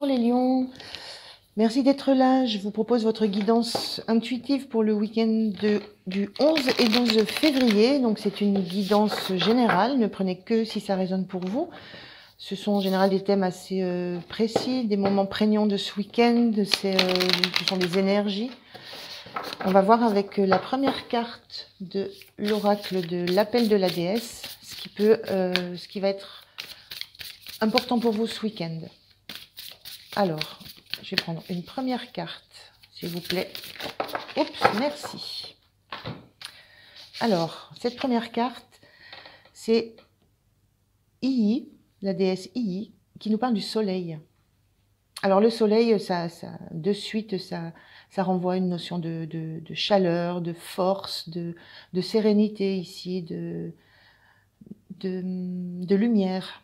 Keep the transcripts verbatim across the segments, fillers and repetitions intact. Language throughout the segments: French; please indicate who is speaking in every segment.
Speaker 1: Les lions, merci d'être là. Je vous propose votre guidance intuitive pour le week-end de, du onze et douze février. Donc c'est une guidance générale, ne prenez que si ça résonne pour vous. Ce sont en général des thèmes assez euh, précis, des moments prégnants de ce week-end, euh, ce sont des énergies. On va voir avec la première carte de l'oracle de l'appel de la déesse, ce qui, peut, euh, ce qui va être important pour vous ce week-end. Alors, je vais prendre une première carte, s'il vous plaît. Oups, merci. Alors, cette première carte, c'est Ii, la déesse Ii, qui nous parle du soleil. Alors, le soleil, ça, ça, de suite, ça, ça renvoie à une notion de, de, de chaleur, de force, de, de sérénité ici, de, de, de lumière.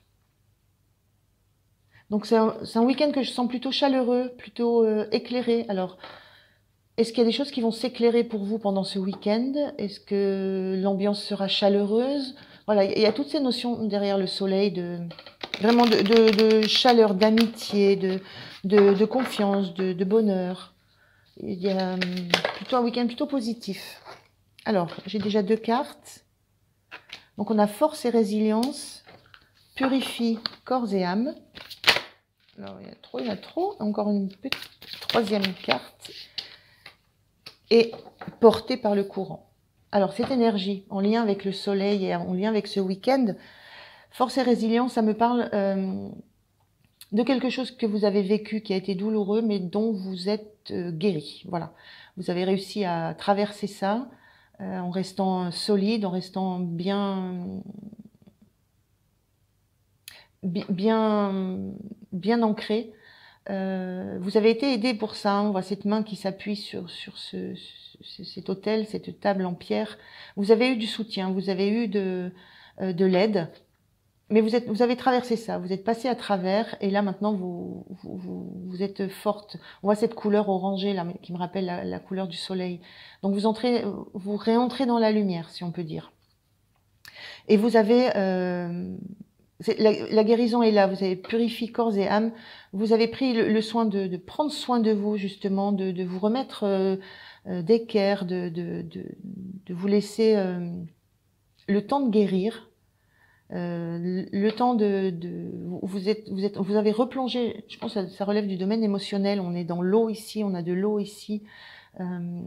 Speaker 1: Donc, c'est un, un week-end que je sens plutôt chaleureux, plutôt euh, éclairé. Alors, est-ce qu'il y a des choses qui vont s'éclairer pour vous pendant ce week-end? Est-ce que l'ambiance sera chaleureuse? Voilà, il y a toutes ces notions derrière le soleil, de vraiment de, de, de chaleur, d'amitié, de, de, de confiance, de, de bonheur. Il y a plutôt un week-end plutôt positif. Alors, j'ai déjà deux cartes. Donc, on a force et résilience, purifie corps et âme. Alors, il y a trop, il y a trop. Encore une petite troisième carte. Et portée par le courant. Alors, cette énergie, en lien avec le soleil et en lien avec ce week-end, force et résilience, ça me parle euh, de quelque chose que vous avez vécu, qui a été douloureux, mais dont vous êtes euh, guéri. Voilà. Vous avez réussi à traverser ça euh, en restant solide, en restant bien... bien, bien ancré. Euh, vous avez été aidé pour ça. Hein. On voit cette main qui s'appuie sur, sur ce, ce, cet autel, cette table en pierre. Vous avez eu du soutien, vous avez eu de, euh, de l'aide. Mais vous, êtes, vous avez traversé ça, vous êtes passé à travers. Et là, maintenant, vous, vous, vous, vous êtes forte. On voit cette couleur orangée là, qui me rappelle la, la couleur du soleil. Donc, vous, entrez, vous réentrez dans la lumière, si on peut dire. Et vous avez... Euh, La, la guérison est là, vous avez purifié corps et âme, vous avez pris le, le soin de, de prendre soin de vous justement, de, de vous remettre euh, euh, d'équerre, de, de, de, de vous laisser euh, le temps de guérir, euh, le, le temps de, de vous êtes, vous êtes, vous avez replongé. Je pense que ça, ça relève du domaine émotionnel. On est dans l'eau ici, on a de l'eau ici. Euh,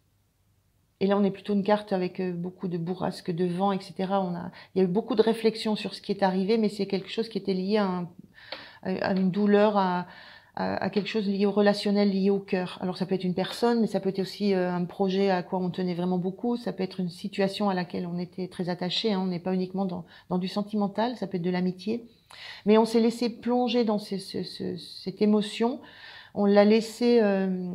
Speaker 1: Et là, on est plutôt une carte avec beaucoup de bourrasques, de vent, et cetera. On a, il y a eu beaucoup de réflexions sur ce qui est arrivé, mais c'est quelque chose qui était lié à, un, à une douleur, à, à, à quelque chose lié au relationnel, lié au cœur. Alors, ça peut être une personne, mais ça peut être aussi un projet à quoi on tenait vraiment beaucoup. Ça peut être une situation à laquelle on était très attaché. Hein. On n'est pas uniquement dans, dans du sentimental, ça peut être de l'amitié. Mais on s'est laissé plonger dans ce, ce, ce, cette émotion. On l'a laissé... Euh,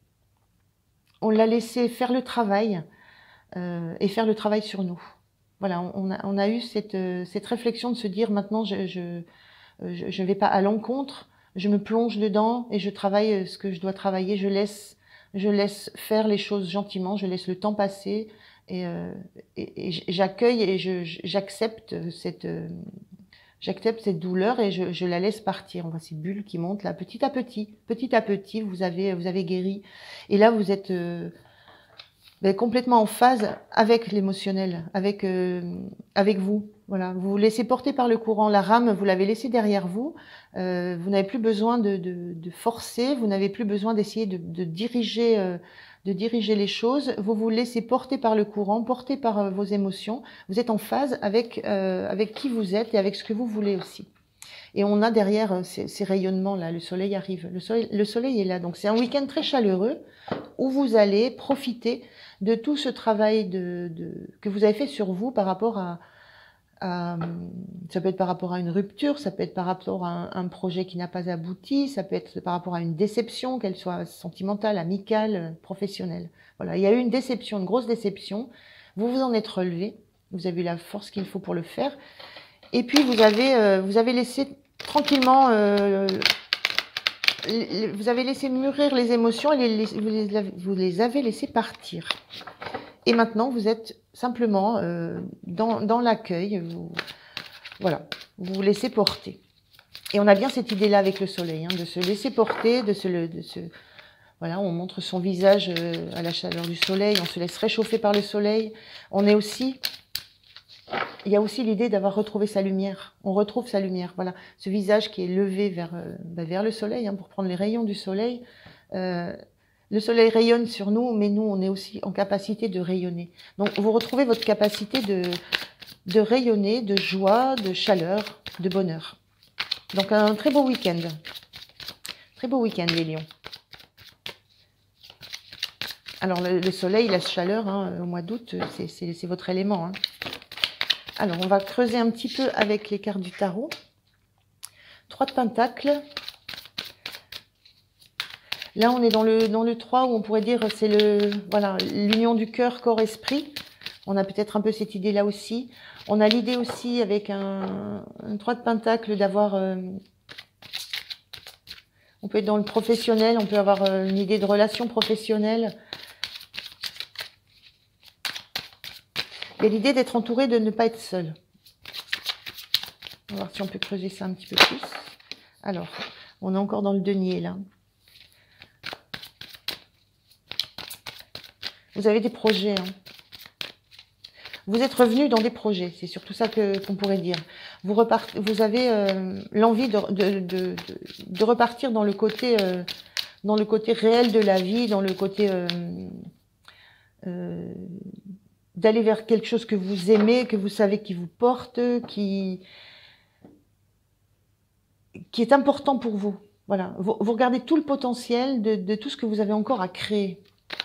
Speaker 1: On l'a laissé faire le travail euh, et faire le travail sur nous. Voilà, on a, on a eu cette, euh, cette réflexion de se dire maintenant je je je, je vais pas à l'encontre, je me plonge dedans et je travaille ce que je dois travailler. Je laisse je laisse faire les choses gentiment, je laisse le temps passer et, euh, et, et j'accueille et je j'accepte cette euh, J'accepte cette douleur et je, je la laisse partir. On voit ces bulles qui montent là, petit à petit. Petit à petit, vous avez, vous avez guéri. Et là, vous êtes euh, ben, complètement en phase avec l'émotionnel, avec, euh, avec vous. Voilà, vous vous laissez porter par le courant. La rame, vous l'avez laissée derrière vous. Euh, vous n'avez plus besoin de, de, de forcer. Vous n'avez plus besoin d'essayer de, de diriger... Euh, de diriger les choses, vous vous laissez porter par le courant, porter par euh, vos émotions, vous êtes en phase avec, euh, avec qui vous êtes et avec ce que vous voulez aussi. Et on a derrière euh, ces, ces rayonnements-là, le soleil arrive, le soleil, le soleil est là, donc c'est un week-end très chaleureux où vous allez profiter de tout ce travail de, de, que vous avez fait sur vous par rapport à, à, ça peut être par rapport à une rupture, ça peut être par rapport à un, un projet qui n'a pas abouti, ça peut être par rapport à une déception, qu'elle soit sentimentale, amicale, professionnelle. Voilà, il y a eu une déception, une grosse déception. Vous vous en êtes relevé, vous avez eu la force qu'il faut pour le faire, et puis vous avez, euh, vous avez laissé tranquillement, euh, vous avez laissé mûrir les émotions et les, vous, les, vous les avez laissées partir. Et maintenant, vous êtes simplement euh, dans, dans l'accueil. Vous, voilà, vous vous laissez porter. Et on a bien cette idée-là avec le soleil, hein, de se laisser porter, de se, de se, voilà, on montre son visage euh, à la chaleur du soleil, on se laisse réchauffer par le soleil. On est aussi, il y a aussi l'idée d'avoir retrouvé sa lumière. On retrouve sa lumière, voilà, ce visage qui est levé vers, euh, bah, vers le soleil, hein, pour prendre les rayons du soleil. Euh, le soleil rayonne sur nous, mais nous, on est aussi en capacité de rayonner. Donc, vous retrouvez votre capacité de, de rayonner, de joie, de chaleur, de bonheur. Donc, un très beau week-end. Très beau week-end, les lions. Alors, le, le soleil, la chaleur, hein, au mois d'août, c'est votre élément. Hein. Alors, on va creuser un petit peu avec les cartes du tarot. Trois de pentacles. Là, on est dans le, dans le trois où on pourrait dire c'est le voilà l'union du cœur, corps, esprit. On a peut-être un peu cette idée-là aussi. On a l'idée aussi avec un, un trois de pentacle d'avoir... Euh, on peut être dans le professionnel, on peut avoir euh, une idée de relation professionnelle. Il y a l'idée d'être entouré, de ne pas être seul. On va voir si on peut creuser ça un petit peu plus. Alors, on est encore dans le denier là. Vous avez des projets. Hein. Vous êtes revenu dans des projets. C'est surtout ça que qu'on pourrait dire. Vous, repartez, vous avez euh, l'envie de, de, de, de repartir dans le côté, euh, dans le côté réel de la vie, dans le côté euh, euh, d'aller vers quelque chose que vous aimez, que vous savez qui vous porte, qui qui est important pour vous. Voilà. Vous, vous regardez tout le potentiel de, de tout ce que vous avez encore à créer.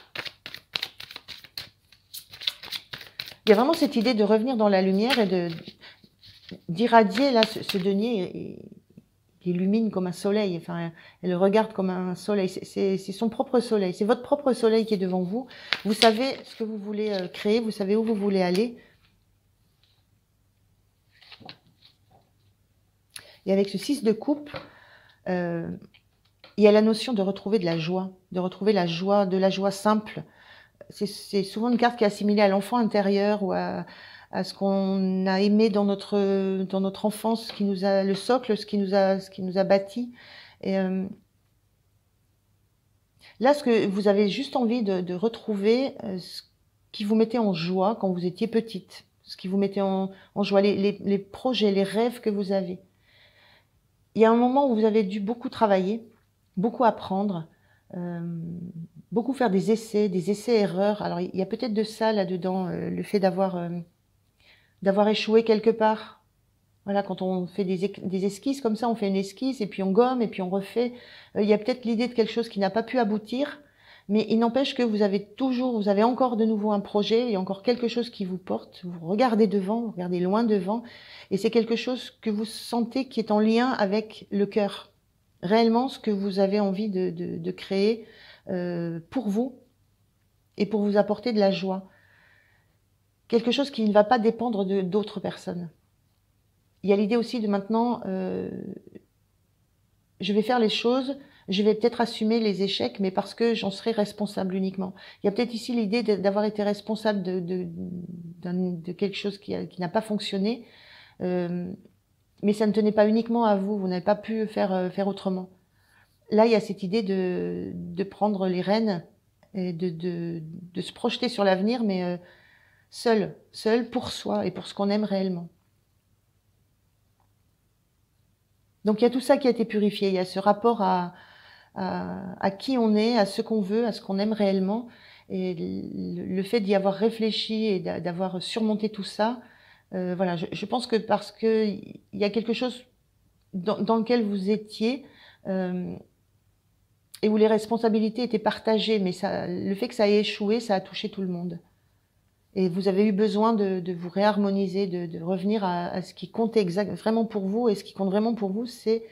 Speaker 1: Il y a vraiment cette idée de revenir dans la lumière et de d'irradier, là, ce, ce denier, il illumine comme un soleil, enfin, elle le regarde comme un soleil, c'est son propre soleil, c'est votre propre soleil qui est devant vous. Vous savez ce que vous voulez créer, vous savez où vous voulez aller. Et avec ce six de coupe, euh, il y a la notion de retrouver de la joie, de retrouver la joie, de la joie simple. C'est souvent une carte qui est assimilée à l'enfant intérieur ou à, à ce qu'on a aimé dans notre dans notre enfance, ce qui nous a le socle, ce qui nous a ce qui nous a bâti. Et euh, là, ce que vous avez juste envie de, de retrouver, euh, ce qui vous mettait en joie quand vous étiez petite, ce qui vous mettait en, en joie, les, les, les projets, les rêves que vous avez. Il y a un moment où vous avez dû beaucoup travailler, beaucoup apprendre. Euh, beaucoup faire des essais, des essais-erreurs. Alors, il y a peut-être de ça là-dedans, euh, le fait d'avoir euh, d'avoir échoué quelque part. Voilà, quand on fait des, des esquisses comme ça, on fait une esquisse et puis on gomme et puis on refait. Euh, il y a peut-être l'idée de quelque chose qui n'a pas pu aboutir, mais il n'empêche que vous avez toujours, vous avez encore de nouveau un projet, il y a encore quelque chose qui vous porte. Vous regardez devant, vous regardez loin devant, et c'est quelque chose que vous sentez qui est en lien avec le cœur. Réellement, ce que vous avez envie de, de, de créer euh, pour vous et pour vous apporter de la joie. Quelque chose qui ne va pas dépendre de d'autres personnes. Il y a l'idée aussi de maintenant, euh, je vais faire les choses, je vais peut-être assumer les échecs, mais parce que j'en serai responsable uniquement. Il y a peut-être ici l'idée d'avoir été responsable de, de, de quelque chose qui, a, qui n'a pas fonctionné, euh, mais ça ne tenait pas uniquement à vous, vous n'avez pas pu faire, faire autrement. Là, il y a cette idée de, de prendre les rênes et de, de, de se projeter sur l'avenir, mais euh, seul, seul pour soi et pour ce qu'on aime réellement. Donc, il y a tout ça qui a été purifié. Il y a ce rapport à, à, à qui on est, à ce qu'on veut, à ce qu'on aime réellement. Et le, le fait d'y avoir réfléchi et d'avoir surmonté tout ça, euh, voilà, je, je pense que parce que il y a quelque chose dans, dans lequel vous étiez, euh, et où les responsabilités étaient partagées, mais ça, le fait que ça ait échoué, ça a touché tout le monde. Et vous avez eu besoin de, de vous réharmoniser, de, de revenir à, à ce qui compte exact, vraiment pour vous. Et ce qui compte vraiment pour vous, c'est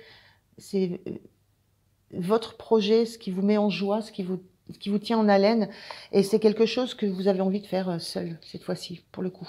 Speaker 1: votre projet, ce qui vous met en joie, ce qui vous, ce qui vous tient en haleine. Et c'est quelque chose que vous avez envie de faire seul, cette fois-ci, pour le coup.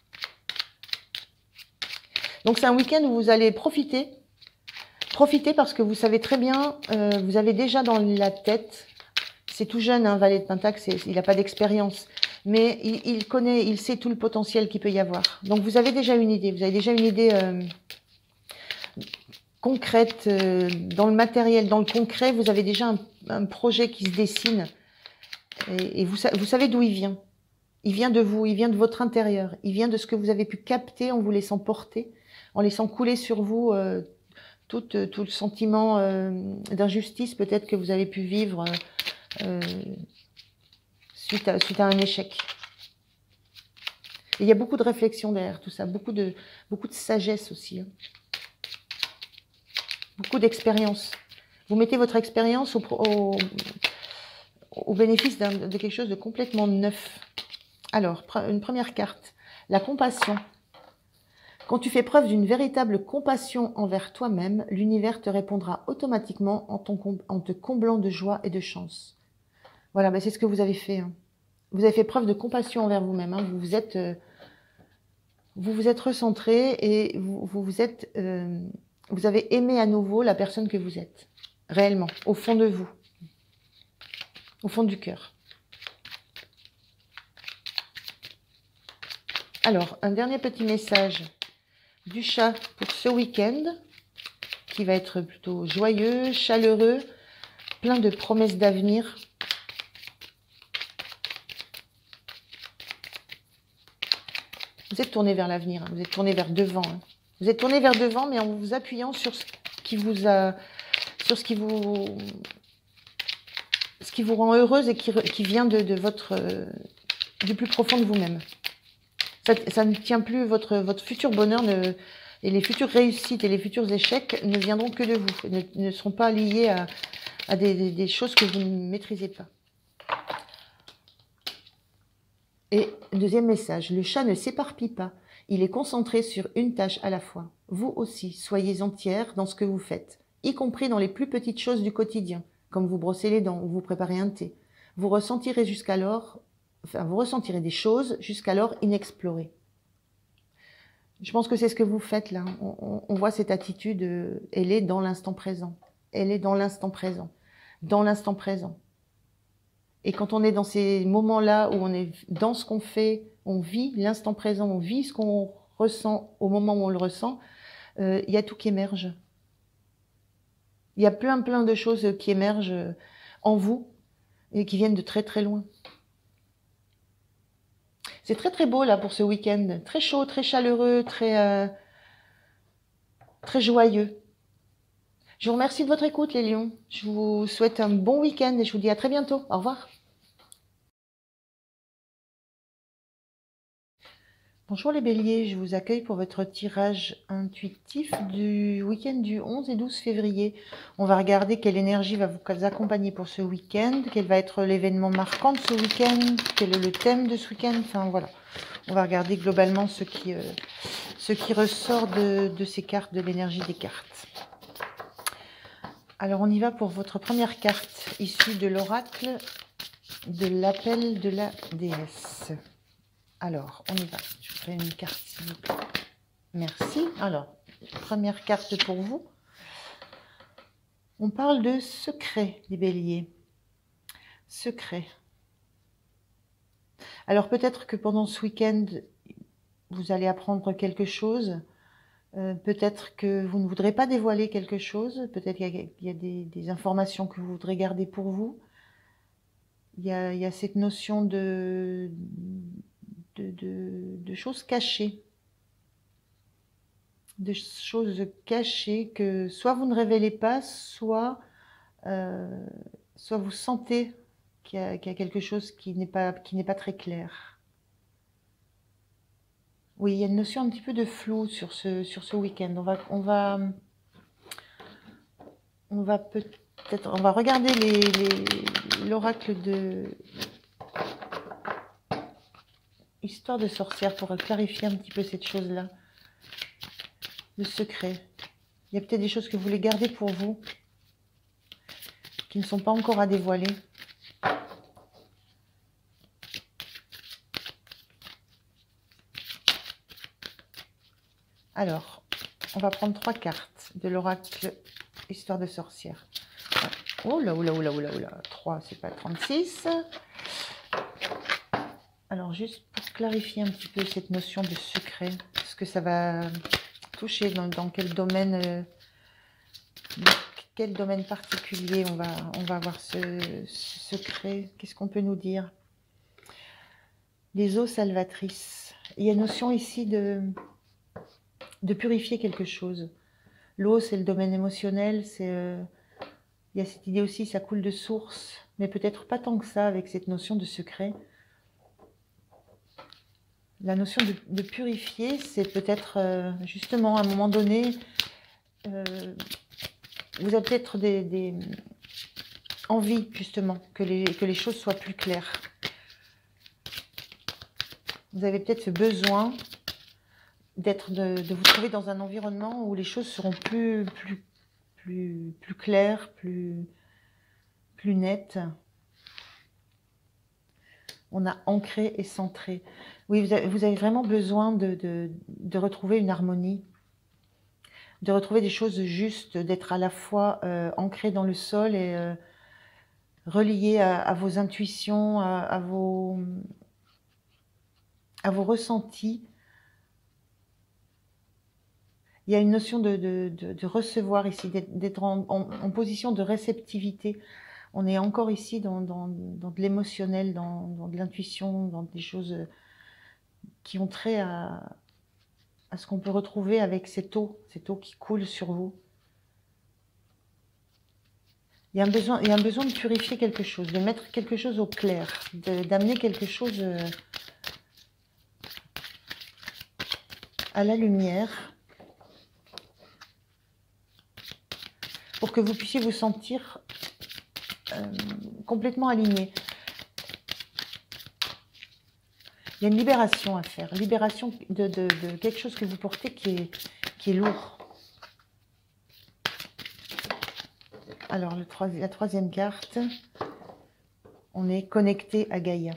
Speaker 1: Donc c'est un week-end où vous allez profiter. Profitez parce que vous savez très bien, euh, vous avez déjà dans la tête, c'est tout jeune, un hein, valet de Pentacle, il n'a pas d'expérience, mais il, il connaît, il sait tout le potentiel qu'il peut y avoir. Donc vous avez déjà une idée, vous avez déjà une idée, euh, concrète, euh, dans le matériel, dans le concret, vous avez déjà un, un projet qui se dessine. Et, et vous, vous savez d'où il vient. Il vient de vous, il vient de votre intérieur. Il vient de ce que vous avez pu capter en vous laissant porter, en laissant couler sur vous euh, tout, tout le sentiment euh, d'injustice peut-être que vous avez pu vivre euh, suite, à, suite à un échec. Et il y a beaucoup de réflexion derrière tout ça, beaucoup de, beaucoup de sagesse aussi. Hein. Beaucoup d'expérience. Vous mettez votre expérience au, au, au bénéfice de quelque chose de complètement neuf. Alors, une première carte, la compassion. Quand tu fais preuve d'une véritable compassion envers toi-même, l'univers te répondra automatiquement en, ton, en te comblant de joie et de chance. Voilà, ben c'est ce que vous avez fait. Hein. Vous avez fait preuve de compassion envers vous-même. Hein. Vous vous êtes, euh, vous vous êtes recentré et vous vous, vous êtes, euh, vous avez aimé à nouveau la personne que vous êtes, réellement, au fond de vous, au fond du cœur. Alors, un dernier petit message du chat pour ce week-end, qui va être plutôt joyeux, chaleureux, plein de promesses d'avenir. Vous êtes tourné vers l'avenir, hein, vous êtes tourné vers devant. Hein. Vous êtes tourné vers devant, mais en vous appuyant sur ce qui vous a, sur ce qui vous, ce qui vous rend heureuse et qui, qui vient de, de votre, euh, du plus profond de vous-même. Ça, ça ne tient plus, votre, votre futur bonheur ne, et les futures réussites et les futurs échecs ne viendront que de vous, ne, ne seront pas liés à, à des, des, des choses que vous ne maîtrisez pas. Et deuxième message, le chat ne s'éparpille pas, il est concentré sur une tâche à la fois. Vous aussi, soyez entière dans ce que vous faites, y compris dans les plus petites choses du quotidien, comme vous brosser les dents ou vous préparez un thé. Vous ressentirez jusqu'alors, enfin vous ressentirez des choses jusqu'alors inexplorées. Je pense que c'est ce que vous faites là. On, on, on voit cette attitude, euh, elle est dans l'instant présent. Elle est dans l'instant présent. Dans l'instant présent. Et quand on est dans ces moments-là où on est dans ce qu'on fait, on vit l'instant présent, on vit ce qu'on ressent au moment où on le ressent, euh, il y a tout qui émerge. Il y a plein plein de choses qui émergent en vous et qui viennent de très très loin. C'est très très beau là pour ce week-end, très chaud, très chaleureux, très, euh, très joyeux. Je vous remercie de votre écoute les lions. Je vous souhaite un bon week-end et je vous dis à très bientôt. Au revoir. Bonjour les béliers, je vous accueille pour votre tirage intuitif du week-end du onze et douze février. On va regarder quelle énergie va vous accompagner pour ce week-end, quel va être l'événement marquant de ce week-end, quel est le thème de ce week-end, enfin voilà. On va regarder globalement ce qui, euh, ce qui ressort de, de ces cartes, de l'énergie des cartes. Alors on y va pour votre première carte, issue de l'oracle de l'appel de la déesse. Alors, on y va. Je ferai une carte, s'il vous plaît. Merci. Alors, première carte pour vous. On parle de secret, les béliers. Secret. Alors, peut-être que pendant ce week-end, vous allez apprendre quelque chose. Euh, peut-être que vous ne voudrez pas dévoiler quelque chose. Peut-être qu'il y a, il y a des, des informations que vous voudrez garder pour vous. Il y a, il y a cette notion de... De, de, de choses cachées, de choses cachées que soit vous ne révélez pas, soit, euh, soit vous sentez qu'il y a, qu'il y a quelque chose qui n'est pas, qui n'est pas très clair. Oui, il y a une notion un petit peu de flou sur ce, sur ce week-end. On va, on va, on va peut-être, on va regarder les, les, l'oracle de Histoire de sorcière pour clarifier un petit peu cette chose-là. Le secret. Il y a peut-être des choses que vous voulez garder pour vous, qui ne sont pas encore à dévoiler. Alors, on va prendre trois cartes de l'oracle Histoire de sorcière. Oh là, oh là, oh là, oh là, oh là. trois, c'est pas trente-six. Alors, juste pour clarifier un petit peu cette notion de secret, parce que ça va toucher dans, dans quel domaine, euh, Quel domaine particulier on va, on va avoir ce, ce secret? Qu'est-ce qu'on peut nous dire? Les eaux salvatrices. Il y a notion ici de, de purifier quelque chose. L'eau, c'est le domaine émotionnel, c'est... Euh, il y a cette idée aussi, ça coule de source, mais peut-être pas tant que ça avec cette notion de secret. La notion de, de purifier, c'est peut-être euh, justement à un moment donné, euh, vous avez peut-être des, des envies justement que les, que les choses soient plus claires. Vous avez peut-être ce besoin d'être, de, de vous trouver dans un environnement où les choses seront plus, plus, plus, plus claires, plus, plus nettes. On a ancré et centré. Oui, vous avez, vous avez vraiment besoin de, de, de retrouver une harmonie, de retrouver des choses justes, d'être à la fois euh, ancré dans le sol et euh, relié à, à vos intuitions, à, à, vos, à vos ressentis. Il y a une notion de, de, de, de recevoir ici, d'être en, en, en position de réceptivité. On est encore ici dans, dans, dans de l'émotionnel, dans, dans de l'intuition, dans des choses qui ont trait à, à ce qu'on peut retrouver avec cette eau, cette eau qui coule sur vous. Il y a un besoin, il y a un besoin de purifier quelque chose, de mettre quelque chose au clair, d'amener quelque chose à la lumière pour que vous puissiez vous sentir euh, complètement aligné. Il y a une libération à faire, libération de, de, de quelque chose que vous portez qui est, qui est lourd. Alors, le trois, la troisième carte, on est connecté à Gaïa.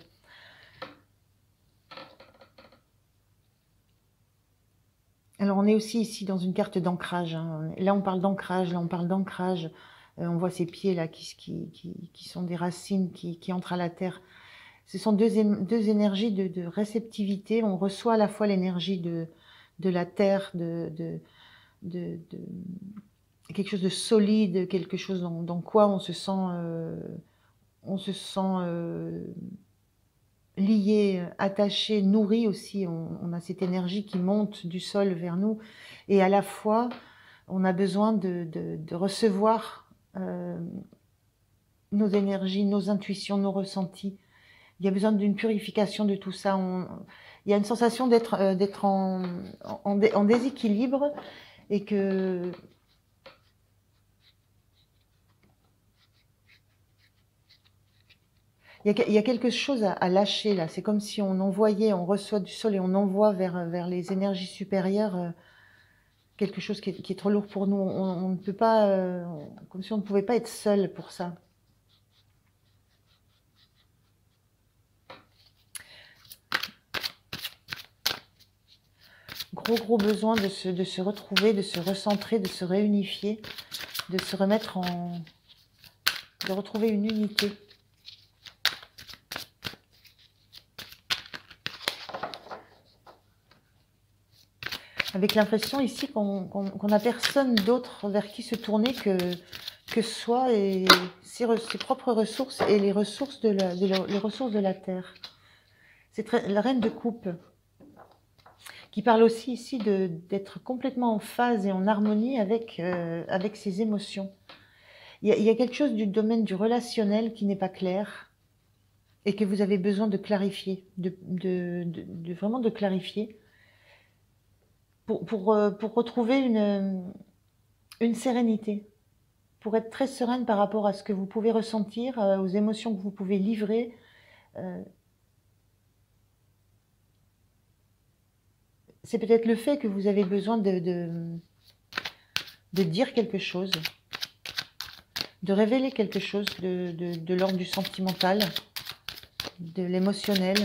Speaker 1: Alors, on est aussi ici dans une carte d'ancrage. Hein. Là, on parle d'ancrage, là, on parle d'ancrage. Euh, on voit ces pieds là qui, qui, qui, qui sont des racines qui, qui entrent à la terre. Ce sont deux, deux énergies de, de réceptivité. On reçoit à la fois l'énergie de, de la terre, de, de, de, de quelque chose de solide, quelque chose dans, dans quoi on se sent, euh, on se sent euh, lié, attaché, nourri aussi. On, on a cette énergie qui monte du sol vers nous. Et à la fois, on a besoin de, de, de recevoir euh, nos énergies, nos intuitions, nos ressentis. Il y a besoin d'une purification de tout ça. On, il y a une sensation d'être euh, d'être en, en, en déséquilibre et que il y a, il y a quelque chose à, à lâcher là. C'est comme si on envoyait, on reçoit du sol et on envoie vers, vers les énergies supérieures euh, quelque chose qui est, qui est trop lourd pour nous. On, on ne peut pas, euh, comme si on ne pouvait pas être seul pour ça. Gros, gros besoin de se, de se retrouver, de se recentrer, de se réunifier, de se remettre en... de retrouver une unité. Avec l'impression ici qu'on qu'on, qu'on n'a personne d'autre vers qui se tourner que, que soi et ses, ses propres ressources et les ressources de la, de la, les ressources de la terre. C'est la reine de coupe qui parle aussi ici d'être complètement en phase et en harmonie avec, euh, avec ses émotions. Il y, a, il y a quelque chose du domaine du relationnel qui n'est pas clair et que vous avez besoin de clarifier, de, de, de, de vraiment de clarifier pour, pour, pour retrouver une, une sérénité, pour être très sereine par rapport à ce que vous pouvez ressentir, aux émotions que vous pouvez livrer. Euh, c'est peut-être le fait que vous avez besoin de, de, de dire quelque chose, de révéler quelque chose de, de, de l'ordre du sentimental, de l'émotionnel.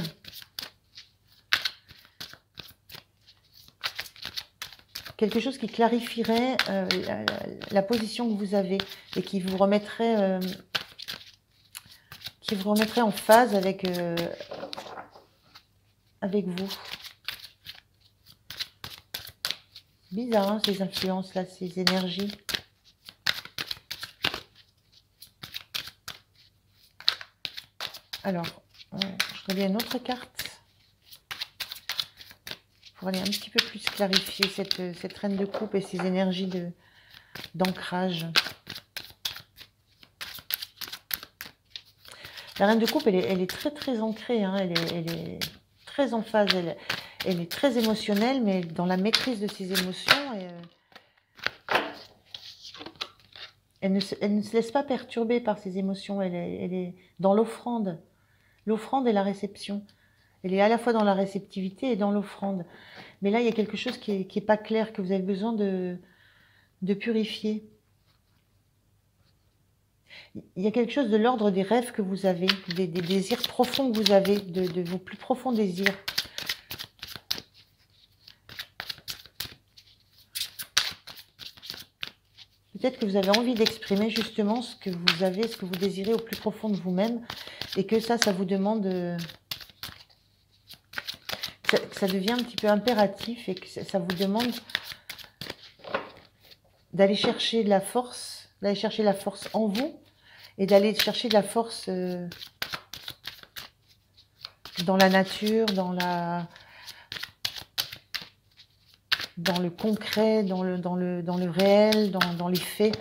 Speaker 1: Quelque chose qui clarifierait euh, la, la position que vous avez et qui vous remettrait, euh, qui vous remettrait en phase avec, euh, avec vous. Bizarre, hein, ces influences-là, ces énergies. Alors, euh, je voudrais bien une autre carte pour aller un petit peu plus clarifier cette, cette reine de coupe et ses énergies de d'ancrage. La reine de coupe, elle est, elle est très très ancrée, hein, elle, est, elle est très en phase, elle, elle est très émotionnelle, mais dans la maîtrise de ses émotions, et, euh, elle, ne se, elle ne se laisse pas perturber par ses émotions, elle est, elle est dans l'offrande, l'offrande et la réception. Elle est à la fois dans la réceptivité et dans l'offrande. Mais là, il y a quelque chose qui n'est qui est pas clair, que vous avez besoin de, de purifier. Il y a quelque chose de l'ordre des rêves que vous avez, des, des désirs profonds que vous avez, de, de vos plus profonds désirs. Peut-être que vous avez envie d'exprimer justement ce que vous avez, ce que vous désirez au plus profond de vous-même, et que ça, ça vous demande, que ça, que ça devient un petit peu impératif, et que ça, ça vous demande d'aller chercher de la force, d'aller chercher la force en vous, et d'aller chercher de la force euh, dans la nature, dans la, dans le concret, dans le, dans le, dans le réel, dans, dans les faits.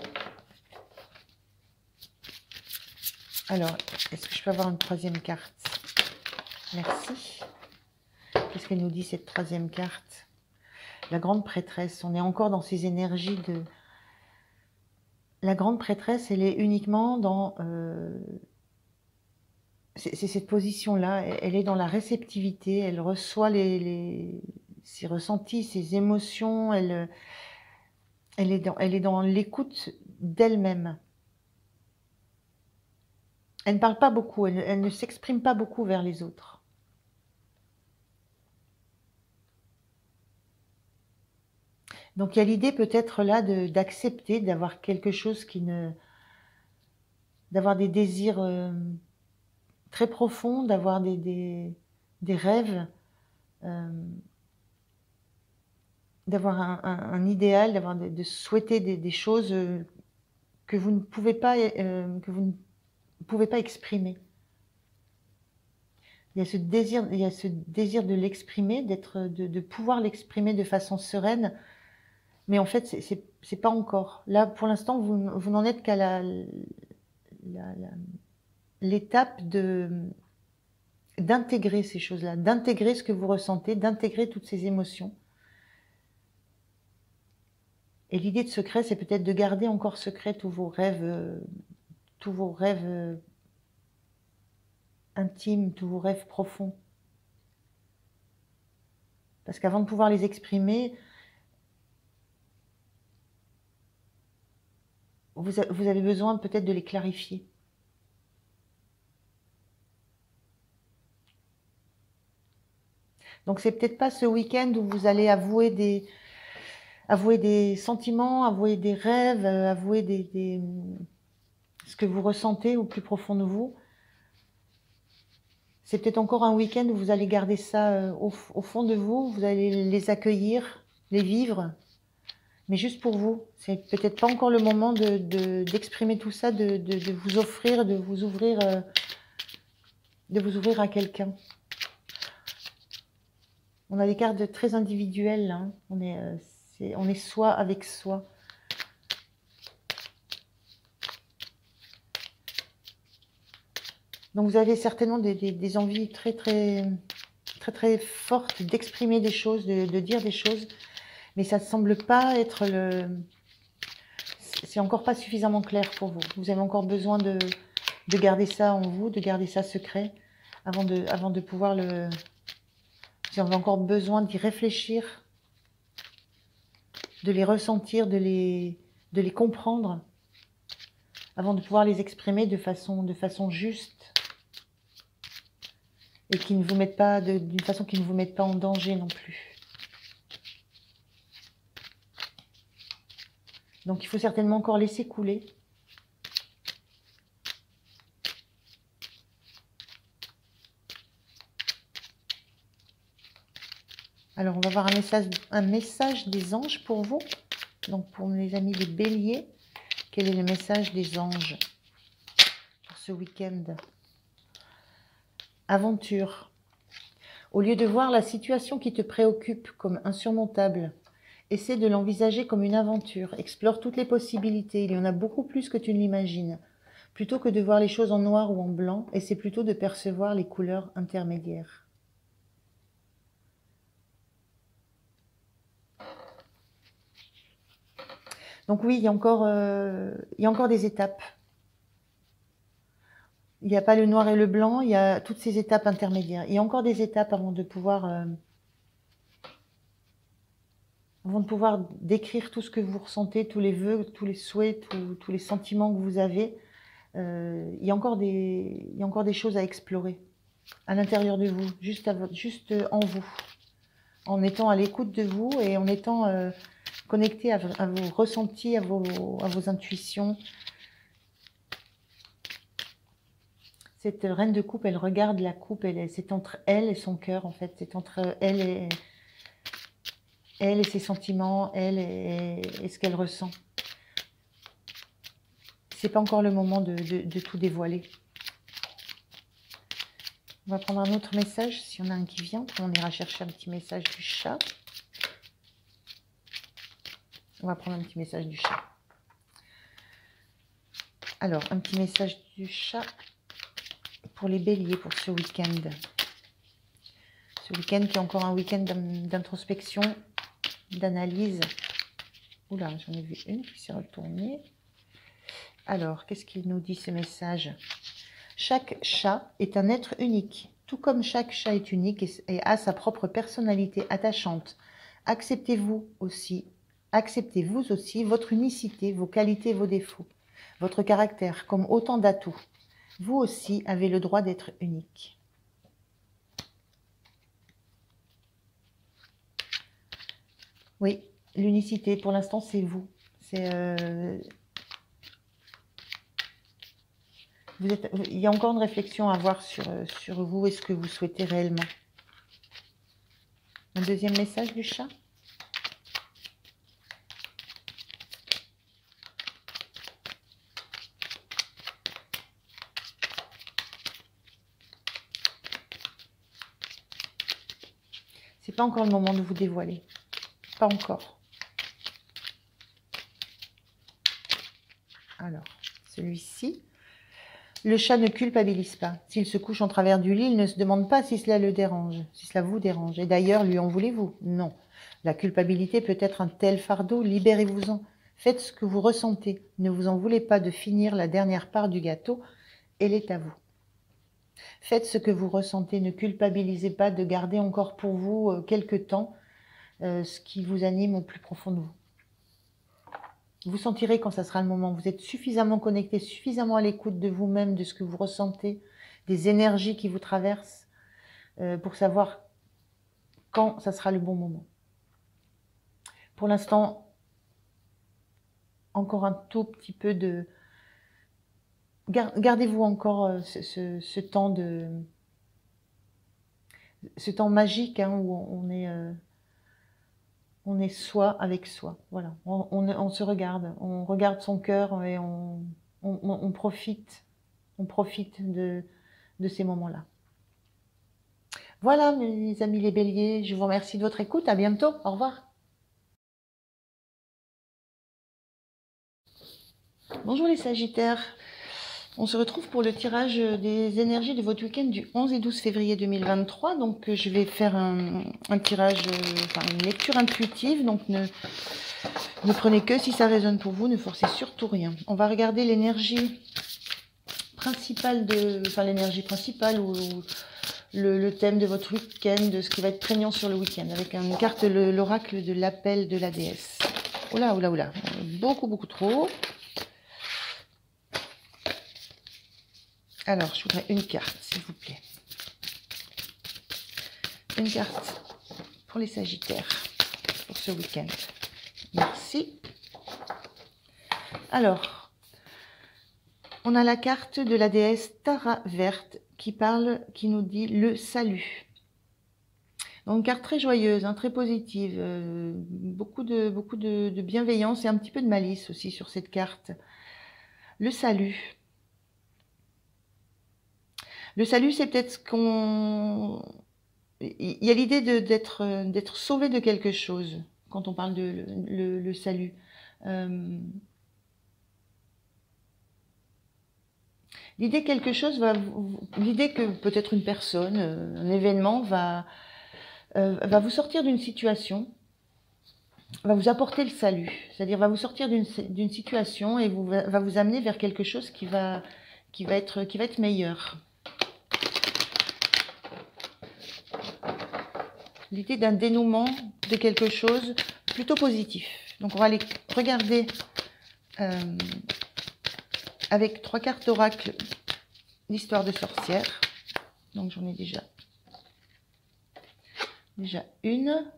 Speaker 1: Alors, est-ce que je peux avoir une troisième carte? Merci. Qu'est-ce qu'elle nous dit, cette troisième carte? La grande prêtresse. On est encore dans ces énergies de... La grande prêtresse, elle est uniquement dans... Euh... C'est cette position-là. Elle est dans la réceptivité. Elle reçoit les, les... ses ressentis, ses émotions. Elle, elle est dans, elle est dans l'écoute d'elle-même. Elle ne parle pas beaucoup. Elle, elle ne s'exprime pas beaucoup vers les autres. Donc il y a l'idée peut-être là d'accepter, d'avoir quelque chose qui ne... d'avoir des désirs euh, très profonds, d'avoir des, des, des rêves, euh, d'avoir un, un, un idéal, d'avoir de, de souhaiter des, des choses euh, que vous ne pouvez pas, euh, que vous ne pouvez pas exprimer. Il y a ce désir, il y a ce désir de l'exprimer, d'être, de, de pouvoir l'exprimer de façon sereine. Mais en fait, c'est c'est pas encore. Là, pour l'instant, vous, vous n'en êtes qu'à la, l'étape de d'intégrer ces choses-là, d'intégrer ce que vous ressentez, d'intégrer toutes ces émotions. Et l'idée de secret, c'est peut-être de garder encore secret tous vos rêves, euh, tous vos rêves euh, intimes, tous vos rêves profonds. Parce qu'avant de pouvoir les exprimer, Vous, a, vous avez besoin peut-être de les clarifier. Donc c'est peut-être pas ce week-end où vous allez avouer des, avouer des sentiments, avouer des rêves, avouer des, des, ce que vous ressentez au plus profond de vous. C'est peut-être encore un week-end où vous allez garder ça au, au fond de vous, vous allez les accueillir, les vivre, mais juste pour vous. C'est peut-être pas encore le moment de, de, d'exprimer tout ça, de, de, de vous offrir, de vous ouvrir, euh, de vous ouvrir à quelqu'un. On a des cartes très individuelles, hein. On est, euh, c'est, on est soi avec soi. Donc vous avez certainement des, des, des envies très très très très fortes d'exprimer des choses, de, de dire des choses, mais ça ne semble pas être le... C'est encore pas suffisamment clair pour vous. Vous avez encore besoin de, de garder ça en vous, de garder ça secret, avant de, avant de pouvoir le... Vous avez encore besoin d'y réfléchir, de les ressentir, de les, de les comprendre, avant de pouvoir les exprimer de façon, de façon juste, et qui ne vous mettent pas, d'une façon qui ne vous mette pas en danger non plus. Donc il faut certainement encore laisser couler. Alors on va voir un message, un message des anges pour vous. Donc pour mes amis les béliers, quel est le message des anges pour ce week-end? Aventure. Au lieu de voir la situation qui te préoccupe comme insurmontable, essaie de l'envisager comme une aventure. Explore toutes les possibilités. Il y en a beaucoup plus que tu ne l'imagines. Plutôt que de voir les choses en noir ou en blanc, essaie plutôt de percevoir les couleurs intermédiaires. Donc oui, il y a encore, euh, il y a encore des étapes. Il n'y a pas le noir et le blanc, il y a toutes ces étapes intermédiaires. Il y a encore des étapes avant de pouvoir, euh, avant de pouvoir décrire tout ce que vous ressentez, tous les vœux, tous les souhaits, tous, tous les sentiments que vous avez. Euh, il y a encore des, il y a encore des choses à explorer à l'intérieur de vous, juste, à votre, juste en vous, en étant à l'écoute de vous et en étant euh, connecté à, à vos ressentis, à vos, à vos intuitions. Cette reine de coupe, elle regarde la coupe, c'est entre elle et son cœur en fait, c'est entre elle et, elle et ses sentiments, elle et, et ce qu'elle ressent. C'est pas encore le moment de, de, de tout dévoiler. On va prendre un autre message, si on a un qui vient, on ira chercher un petit message du chat. On va prendre un petit message du chat. Alors, un petit message du chat pour les béliers pour ce week-end. Ce week-end qui est encore un week-end d'introspection, d'analyse. Oula, j'en ai vu une qui s'est retournée. Alors, qu'est-ce qu'il nous dit ce message? Chaque chat est un être unique. Tout comme chaque chat est unique et a sa propre personnalité attachante. Acceptez-vous aussi, acceptez-vous aussi votre unicité, vos qualités et vos défauts, votre caractère comme autant d'atouts. Vous aussi avez le droit d'être unique. Oui, l'unicité, pour l'instant, c'est vous. C'est... Euh... Vous êtes, il y a encore une réflexion à avoir sur, sur vous et ce que vous souhaitez réellement. Un deuxième message du chat. C'est pas encore le moment de vous dévoiler. Pas encore. Alors, celui-ci. Le chat ne culpabilise pas. S'il se couche en travers du lit, il ne se demande pas si cela le dérange, si cela vous dérange. Et d'ailleurs, lui en voulez-vous? Non. La culpabilité peut être un tel fardeau, libérez-vous-en. Faites ce que vous ressentez. Ne vous en voulez pas de finir la dernière part du gâteau, elle est à vous. Faites ce que vous ressentez, ne culpabilisez pas de garder encore pour vous euh, quelque temps euh, ce qui vous anime au plus profond de vous. Vous sentirez quand ça sera le moment. Vous êtes suffisamment connecté, suffisamment à l'écoute de vous-même, de ce que vous ressentez, des énergies qui vous traversent, euh, pour savoir quand ça sera le bon moment. Pour l'instant, encore un tout petit peu de... Gardez-vous encore ce, ce, ce temps de... Ce temps magique hein, où on est... Euh, on est soi avec soi, voilà. On, on, on se regarde, on regarde son cœur et on, on, on profite, on profite de, de ces moments-là. Voilà, mes amis les béliers, je vous remercie de votre écoute. À bientôt, au revoir. Bonjour les sagittaires. On se retrouve pour le tirage des énergies de votre week-end du onze et douze février deux mille vingt-trois. Donc, je vais faire un, un tirage, enfin une lecture intuitive. Donc, ne, ne prenez que si ça résonne pour vous, ne forcez surtout rien. On va regarder l'énergie principale de, enfin l'énergie principale ou, ou le, le thème de votre week-end, de ce qui va être prégnant sur le week-end, avec une carte, l'oracle de l'appel de la déesse. Oula, oula, oula, beaucoup, beaucoup trop. Alors, je voudrais une carte, s'il vous plaît. Une carte pour les Sagittaires, pour ce week-end. Merci. Alors, on a la carte de la déesse Tara Verte qui parle, qui nous dit le salut. Donc, une carte très joyeuse, hein, très positive, euh, beaucoup, de, beaucoup de, de bienveillance et un petit peu de malice aussi sur cette carte. Le salut. Le salut, c'est peut-être ce qu'on... Il y a l'idée d'être d'être sauvé de quelque chose, quand on parle de le, le, le salut. Euh, l'idée quelque chose va... L'idée que peut-être une personne, un événement va, euh, va vous sortir d'une situation, va vous apporter le salut. C'est-à-dire va vous sortir d'une d'une situation et vous, va vous amener vers quelque chose qui va, qui va, être, qui va être meilleur. L'idée d'un dénouement de quelque chose plutôt positif. Donc on va aller regarder euh, avec trois cartes oracle l'histoire de sorcière. Donc j'en ai déjà déjà une,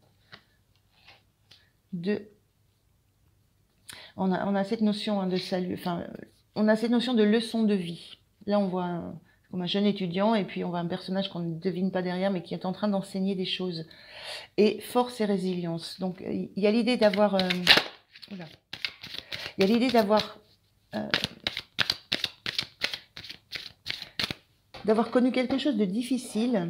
Speaker 1: deux. On a, on a cette notion hein, de salut, enfin on a cette notion de leçon de vie. Là on voit un, comme un jeune étudiant, et puis on voit un personnage qu'on ne devine pas derrière, mais qui est en train d'enseigner des choses. Et force et résilience. Donc, il y a l'idée d'avoir... Euh, il y a l'idée d'avoir... Euh, d'avoir connu quelque chose de difficile,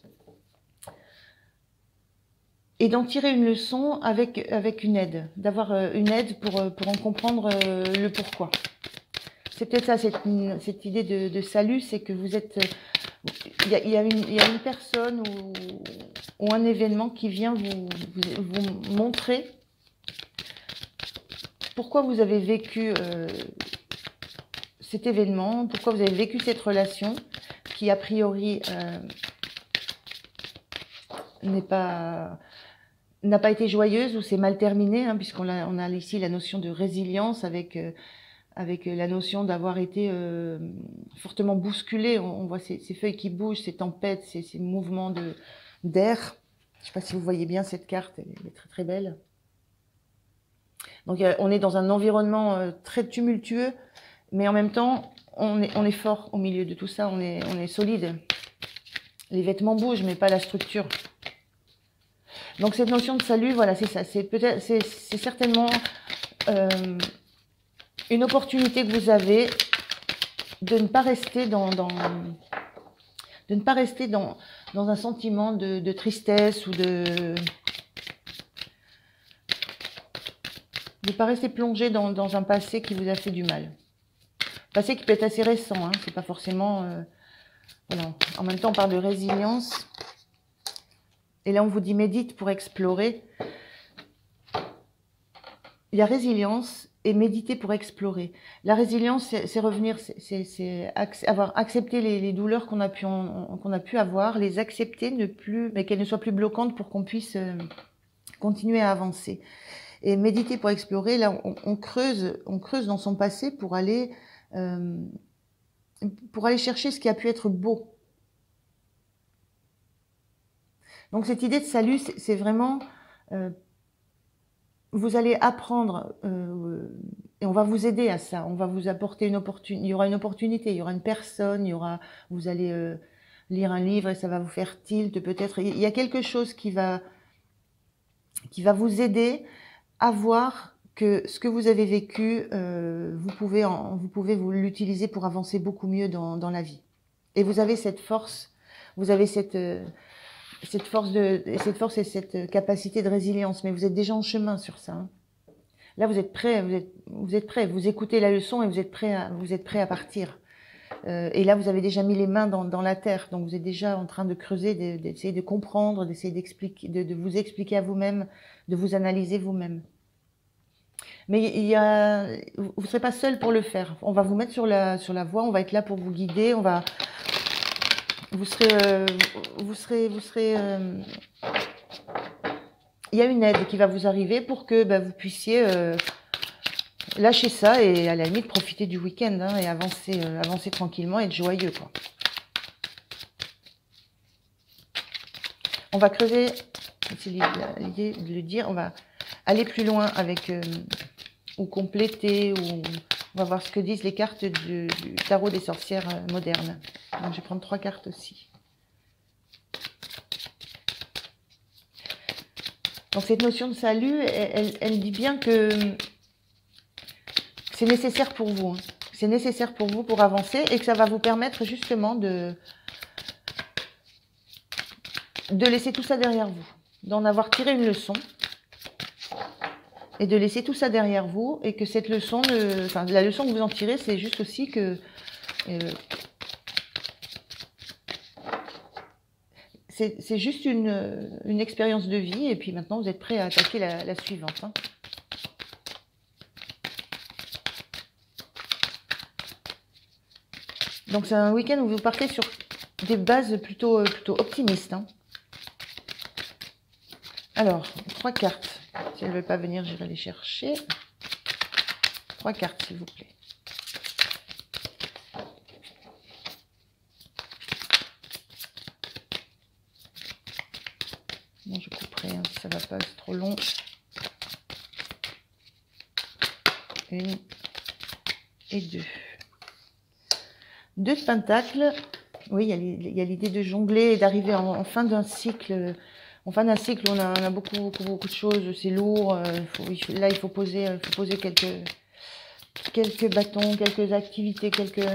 Speaker 1: et d'en tirer une leçon avec, avec une aide. D'avoir euh, une aide pour, pour en comprendre euh, le pourquoi. C'est peut-être ça, cette, cette idée de, de salut, c'est que vous êtes... Il y a, il y a, une, il y a une personne ou, ou un événement qui vient vous, vous, vous montrer pourquoi vous avez vécu euh, cet événement, pourquoi vous avez vécu cette relation qui, a priori, euh, n'est pas... n'a pas été joyeuse ou c'est mal terminé, hein, puisqu'on a, on a ici la notion de résilience avec... Euh, avec la notion d'avoir été euh, fortement bousculé. On, on voit ces, ces feuilles qui bougent, ces tempêtes, ces, ces mouvements de, d'air. Je ne sais pas si vous voyez bien cette carte, elle est très très belle. Donc euh, on est dans un environnement euh, très tumultueux, mais en même temps, on est, on est fort au milieu de tout ça, on est, on est solide. Les vêtements bougent, mais pas la structure. Donc cette notion de salut, voilà, c'est ça. C'est peut-être, c'est, c'est certainement... Euh, une opportunité que vous avez de ne pas rester dans, dans de ne pas rester dans, dans un sentiment de, de tristesse ou de de ne pas rester plongé dans, dans un passé qui vous a fait du mal. Passé qui peut être assez récent, hein, c'est pas forcément... Euh, voilà. En même temps, on parle de résilience. Et là, on vous dit médite pour explorer. Il y a résilience et méditer pour explorer. La résilience, c'est revenir, c'est avoir accepté les, les douleurs qu'on a pu qu'on a pu avoir, les accepter, ne plus, mais qu'elles ne soient plus bloquantes pour qu'on puisse euh, continuer à avancer. Et méditer pour explorer, là, on, on creuse, on creuse dans son passé pour aller euh, pour aller chercher ce qui a pu être beau. Donc cette idée de salut, c'est vraiment euh, vous allez apprendre, euh, et on va vous aider à ça, on va vous apporter une opportunité, il y aura une opportunité, il y aura une personne, il y aura, vous allez euh, lire un livre et ça va vous faire tilt peut-être, il y a quelque chose qui va, qui va vous aider à voir que ce que vous avez vécu, euh, vous pouvez, en, vous pouvez vous l'utiliser pour avancer beaucoup mieux dans, dans la vie. Et vous avez cette force, vous avez cette... Euh, cette force, de, cette force et cette capacité de résilience, mais vous êtes déjà en chemin sur ça. Hein. Là, vous êtes prêt, vous êtes, vous êtes prêt, vous écoutez la leçon et vous êtes prêt à, vous êtes prêt à partir. Euh, et là, vous avez déjà mis les mains dans, dans la terre, donc vous êtes déjà en train de creuser, d'essayer de, de comprendre, d'essayer d'expliquer, de, de vous expliquer à vous-même, de vous analyser vous-même. Mais il y a, vous ne serez pas seul pour le faire. On va vous mettre sur la, sur la voie, on va être là pour vous guider, on va... Vous serez, euh, vous serez, vous serez. Euh, il y a une aide qui va vous arriver pour que bah, vous puissiez euh, lâcher ça et à la limite profiter du week-end hein, et avancer, euh, avancer tranquillement et être joyeux quoi. On va creuser, c'est l'idée de le dire, on va aller plus loin avec euh, ou compléter ou on va voir ce que disent les cartes du, du tarot des sorcières modernes. Donc, je vais prendre trois cartes aussi. Donc, cette notion de salut, elle, elle, elle dit bien que c'est nécessaire pour vous. Hein. c'est nécessaire pour vous pour avancer et que ça va vous permettre justement de, de laisser tout ça derrière vous, d'en avoir tiré une leçon et de laisser tout ça derrière vous et que cette leçon, ne, enfin la leçon que vous en tirez, c'est juste aussi que euh, c'est juste une, une expérience de vie et puis maintenant vous êtes prêt à attaquer la, la suivante. Hein. Donc c'est un week-end où vous partez sur des bases plutôt, plutôt optimistes. Hein. Alors, trois cartes. Si elle ne veut pas venir, j'irai les chercher. Trois cartes, s'il vous plaît. Bon, je couperai, hein, si ça ne va pas, c'est trop long. Une et deux. Deux pentacles. Oui, il y a l'idée de jongler et d'arriver en, en fin d'un cycle. En fin d'un cycle, on a, on a beaucoup, beaucoup, beaucoup de choses. C'est lourd. Euh, faut, il, là, il faut poser, il faut poser quelques, quelques bâtons, quelques activités, quelques,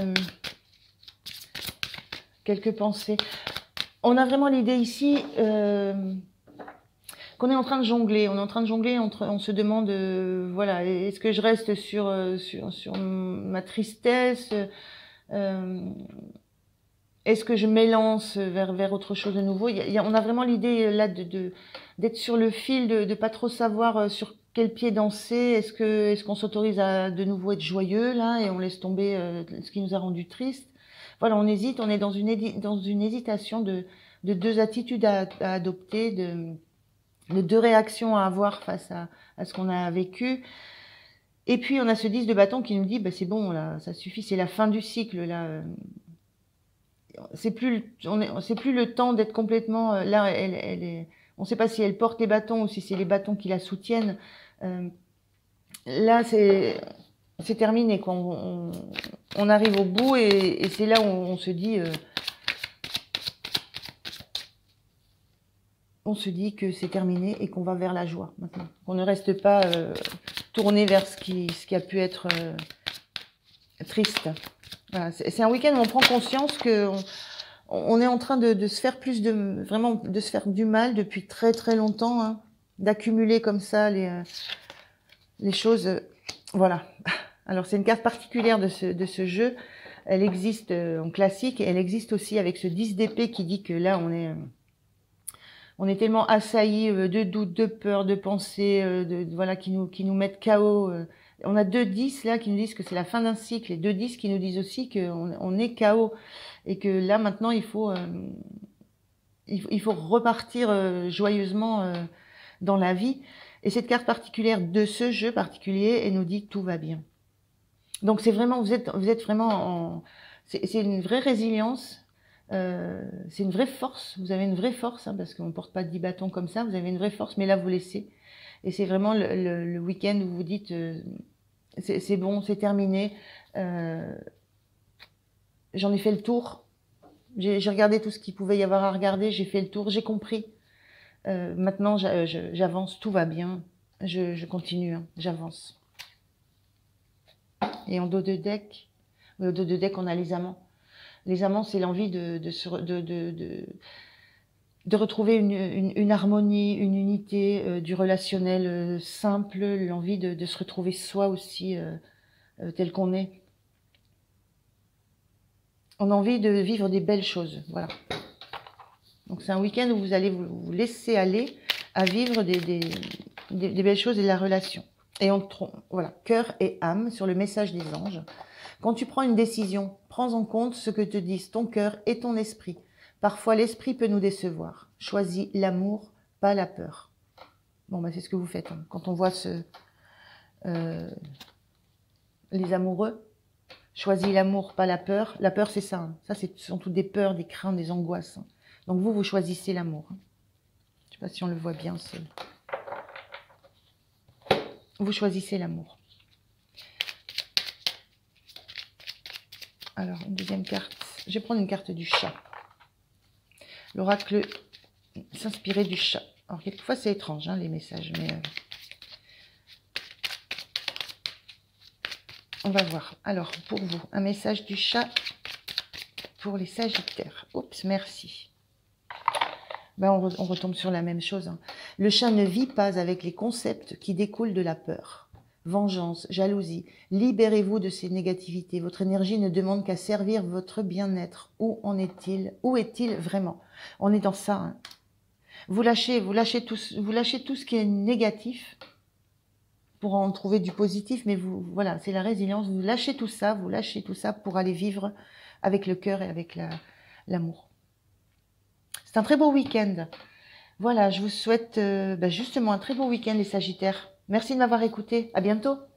Speaker 1: quelques pensées. On a vraiment l'idée ici euh, qu'on est en train de jongler. On est en train de jongler. Entre, on se demande, euh, voilà, est-ce que je reste sur, euh, sur, sur ma tristesse? Euh, Est-ce que je m'élance vers, vers autre chose de nouveau? il y a, il y a, On a vraiment l'idée là de, de, d'être sur le fil, de ne pas trop savoir sur quel pied danser. Est-ce que est-ce qu'on s'autorise à de nouveau être joyeux là et on laisse tomber euh, ce qui nous a rendu triste? Voilà, on hésite, on est dans une, dans une hésitation de, de deux attitudes à, à adopter, de, de deux réactions à avoir face à, à ce qu'on a vécu. Et puis on a ce dix de bâton qui nous dit bah, c'est bon là, ça suffit, c'est la fin du cycle là. C'est plus, on est, c'est plus le temps d'être complètement là. Elle, elle est, on ne sait pas si elle porte les bâtons ou si c'est les bâtons qui la soutiennent. Euh, là, c'est, c'est terminé. Quoi. On, on, on arrive au bout et, et c'est là où on se dit, euh, on se dit que c'est terminé et qu'on va vers la joie maintenant. Qu'on ne reste pas euh, tourné vers ce qui, ce qui a pu être euh, triste. Voilà, c'est un week-end où on prend conscience que on, on est en train de, de se faire plus de vraiment de se faire du mal depuis très très longtemps, hein, d'accumuler comme ça les euh, les choses. Euh, voilà. Alors c'est une carte particulière de ce de ce jeu. Elle existe euh, en classique et elle existe aussi avec ce dix d'épée qui dit que là on est euh, on est tellement assailli euh, de doutes, de peurs, de pensées, euh, de, de voilà qui nous qui nous mettent K O. Euh, On a deux dix là qui nous disent que c'est la fin d'un cycle et deux dix qui nous disent aussi qu'on on est K O et que là maintenant il faut, euh, il, il faut repartir euh, joyeusement euh, dans la vie. Et cette carte particulière de ce jeu particulier, elle nous dit que tout va bien. Donc c'est vraiment, vous êtes, vous êtes vraiment en, c'est une vraie résilience, euh, c'est une vraie force. Vous avez une vraie force hein, parce qu'on ne porte pas dix bâtons comme ça. Vous avez une vraie force, mais là vous laissez. Et c'est vraiment le, le, le week-end où vous dites euh, c'est bon, c'est terminé. Euh, J'en ai fait le tour. J'ai regardé tout ce qu'il pouvait y avoir à regarder. J'ai fait le tour. J'ai compris. Euh, maintenant, j'avance. Tout va bien. Je, je continue. Hein, j'avance. Et en dos de deck, au dos de deck, on a les amants. Les amants, c'est l'envie de, de, de, de, de de retrouver une, une, une harmonie, une unité, euh, du relationnel euh, simple, l'envie de, de se retrouver soi aussi euh, euh, tel qu'on est. On a envie de vivre des belles choses, voilà. Donc c'est un week-end où vous allez vous, vous laisser aller à vivre des, des, des, des belles choses et de la relation. Et on voilà, cœur et âme sur le message des anges. Quand tu prends une décision, prends en compte ce que te disent ton cœur et ton esprit. Parfois, l'esprit peut nous décevoir. Choisis l'amour, pas la peur. Bon, bah, c'est ce que vous faites. Hein. Quand on voit ce, euh, les amoureux, choisis l'amour, pas la peur. La peur, c'est ça. Hein. Ça, ce sont toutes des peurs, des craintes, des angoisses. Hein. Donc, vous, vous choisissez l'amour. Hein. Je ne sais pas si on le voit bien. Vous choisissez l'amour. Alors, une deuxième carte. Je vais prendre une carte du chat. L'oracle s'inspirer du chat. Alors, quelquefois, c'est étrange, hein, les messages, mais... Euh... On va voir. Alors, pour vous, un message du chat pour les Sagittaires. Oups, merci. Ben, on, re, on retombe sur la même chose. Hein. Le chat ne vit pas avec les concepts qui découlent de la peur. Vengeance, jalousie. Libérez-vous de ces négativités. Votre énergie ne demande qu'à servir votre bien-être. Où en est-il? Où est-il vraiment? On est dans ça. Hein. Vous lâchez, vous lâchez tout, vous lâchez tout ce qui est négatif pour en trouver du positif, mais vous, voilà, c'est la résilience. Vous lâchez tout ça, vous lâchez tout ça pour aller vivre avec le cœur et avec l'amour. C'est un très beau week-end. Voilà, je vous souhaite euh, ben justement un très beau week-end les Sagittaires. Merci de m'avoir écouté. À bientôt.